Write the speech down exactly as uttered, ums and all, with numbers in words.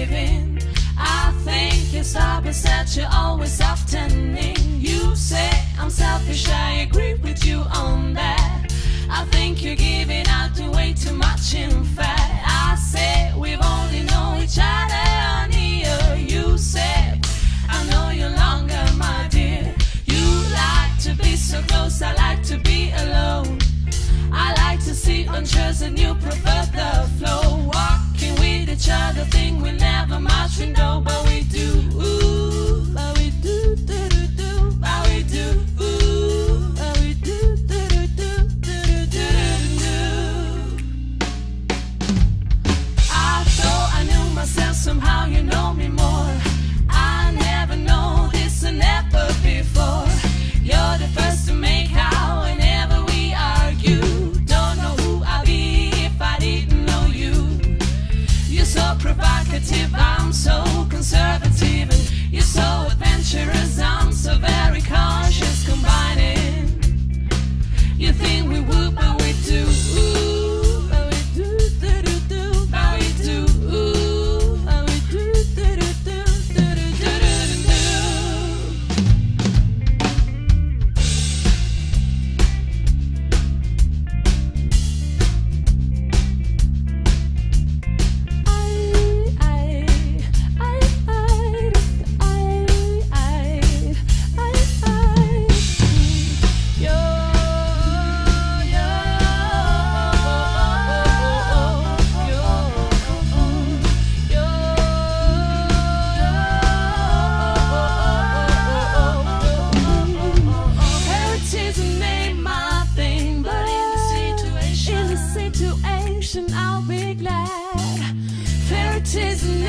giving. I think you're stubborn, that you're always softening. You say I'm selfish, I agree with you on that. I think you're giving out to way too much, in fact. I say we've only known each other on here. You say I know you longer, my dear. You like to be so close, I like to be alone. I like to see unchosen, you prefer the flow. Walking with each other, think we never much we know, but we do. Ooh, but we do, do, do, do, but we do. Ooh, but we do, do, do, do, do, do, do, do. I thought I knew myself, somehow you know me more. I never know this and never before. You're the first to make out whenever we argue. Don't know who I'd be if I didn't know you. You're so provocative, I'm so conservative, and you're so adventurous, I'm so very cautious. Combining, you think we would, but we do. Ooh, but we do, do, do, do, but we do. Ooh, but we do, do, do, do, do, do, do, do, do. I'll be glad. Fairy tales